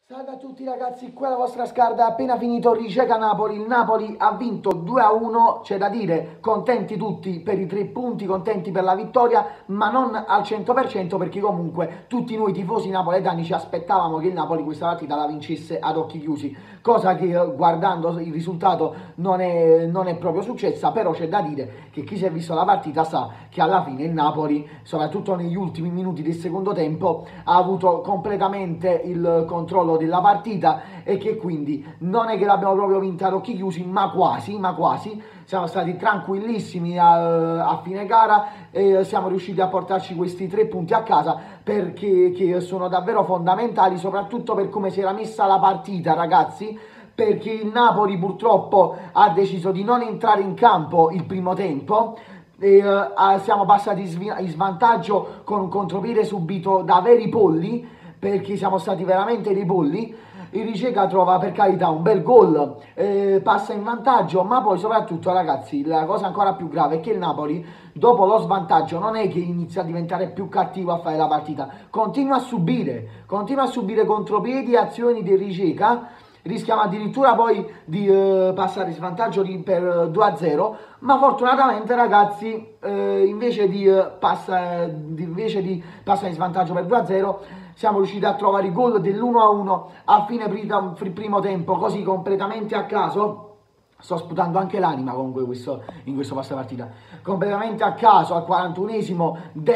Salve a tutti ragazzi, qui è la vostra Scarda, appena finito Rijeka-Napoli, il Napoli ha vinto 2-1, c'è da dire contenti tutti per i 3 punti, contenti per la vittoria, ma non al 100% perché comunque tutti noi tifosi napoletani ci aspettavamo che il Napoli questa partita la vincesse ad occhi chiusi, cosa che guardando il risultato non è proprio successa, però c'è da dire che chi si è visto la partita sa che alla fine il Napoli, soprattutto negli ultimi minuti del secondo tempo, ha avuto completamente il controllo della partita e che quindi non è che l'abbiamo proprio vinta ad occhi chiusi, ma quasi, siamo stati tranquillissimi a fine gara e siamo riusciti a portarci questi 3 punti a casa perché che sono davvero fondamentali, soprattutto per come si era messa la partita, ragazzi, perché il Napoli purtroppo ha deciso di non entrare in campo il primo tempo. Siamo passati in svantaggio con un contropiede subito da veri polli, perché siamo stati veramente dei polli. Il Rijeka trova per carità un bel gol, passa in vantaggio, ma poi soprattutto ragazzi la cosa ancora più grave è che il Napoli dopo lo svantaggio non è che inizia a diventare più cattivo a fare la partita, continua a subire contropiedi e azioni del Rijeka. Rischiamo addirittura poi di passare in svantaggio per 2-0, ma fortunatamente ragazzi invece di passare in svantaggio per 2-0 siamo riusciti a trovare il gol dell'1-1 a fine primo tempo, così completamente a caso. Sto sputando anche l'anima comunque in questo passo partita. Completamente a caso, al 41esimo,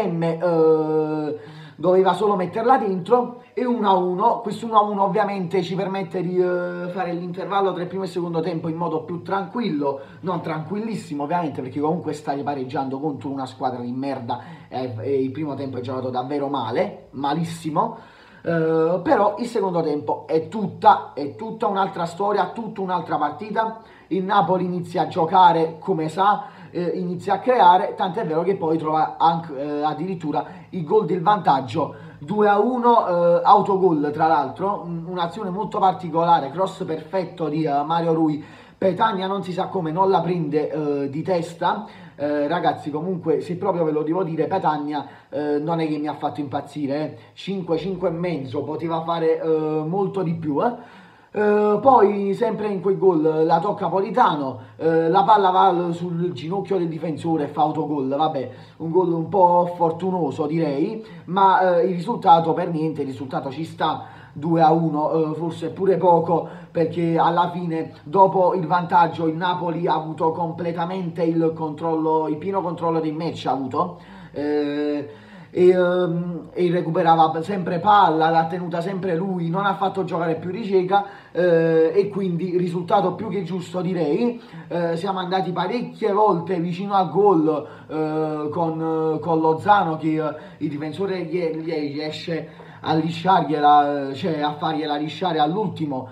Demme doveva solo metterla dentro e 1-1. Questo 1-1 ovviamente ci permette di fare l'intervallo tra il primo e il secondo tempo in modo più tranquillo, non tranquillissimo ovviamente perché comunque stai pareggiando contro una squadra di merda e il primo tempo è giocato davvero male, malissimo. Però il secondo tempo è tutta un'altra storia, tutta un'altra partita. Il Napoli inizia a giocare come sa, inizia a creare, tant'è vero che poi trova anche, addirittura il gol del vantaggio 2-1, autogol tra l'altro, un'azione molto particolare, cross perfetto di Mario Rui. Petagna non si sa come non la prende di testa. Ragazzi, comunque se proprio ve lo devo dire, Petagna non è che mi ha fatto impazzire, 5 e mezzo, poteva fare molto di più. Poi sempre in quel gol la tocca Politano, la palla va sul ginocchio del difensore e fa autogol, vabbè, un gol un po' fortunoso direi, ma il risultato per niente, il risultato ci sta, 2-1, forse pure poco, perché alla fine dopo il vantaggio il Napoli ha avuto completamente il pieno controllo del match ha avuto. E recuperava sempre palla, l'ha tenuta sempre lui, non ha fatto giocare più Rijeka e quindi risultato più che giusto direi. Siamo andati parecchie volte vicino al gol con Lozano che il difensore gli riesce a lisciargliela, cioè a fargliela lisciare all'ultimo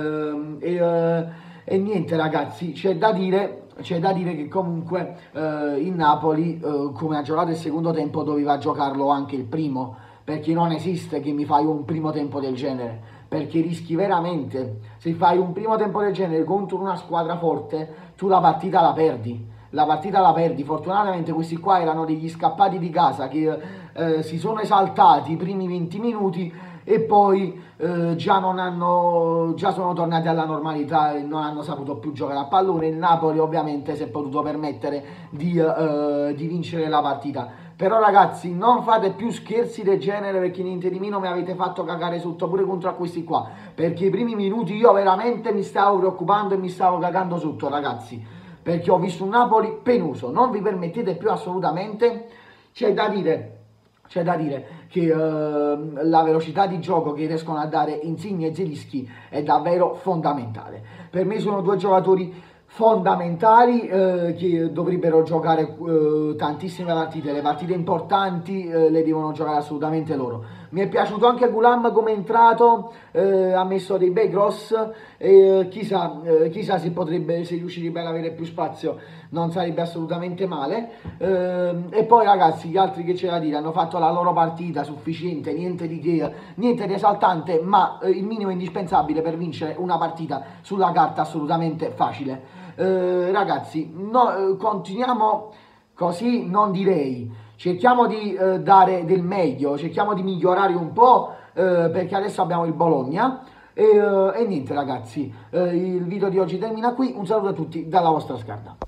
e niente ragazzi, c'è da dire che comunque il Napoli, come ha giocato il secondo tempo, doveva giocarlo anche il primo, perché non esiste che mi fai un primo tempo del genere, perché rischi veramente, se fai un primo tempo del genere contro una squadra forte, tu la partita la perdi. Fortunatamente questi qua erano degli scappati di casa che si sono esaltati i primi 20 minuti e poi già sono tornati alla normalità e non hanno saputo più giocare a pallone. Il Napoli ovviamente si è potuto permettere di vincere la partita. Però ragazzi non fate più scherzi del genere, perché niente di meno mi avete fatto cagare sotto pure contro a questi qua, perché i primi minuti io veramente mi stavo preoccupando e mi stavo cagando sotto ragazzi, perché ho visto un Napoli penoso, non vi permettete più assolutamente. C'è da dire che la velocità di gioco che riescono a dare Insigne e Zielinski è davvero fondamentale. Per me sono 2 giocatori fondamentali che dovrebbero giocare tantissime partite, le partite importanti le devono giocare assolutamente loro. Mi è piaciuto anche Gulam come è entrato, ha messo dei bei cross e chissà se riuscirebbe ad avere più spazio, non sarebbe assolutamente male. E poi ragazzi, gli altri che c'è da dire, hanno fatto la loro partita sufficiente, niente di che, niente di esaltante, ma il minimo indispensabile per vincere una partita sulla carta assolutamente facile. Ragazzi, continuiamo così, non direi, cerchiamo di dare del meglio, cerchiamo di migliorare un po', perché adesso abbiamo il Bologna, E niente ragazzi, il video di oggi termina qui, un saluto a tutti dalla vostra Scarda.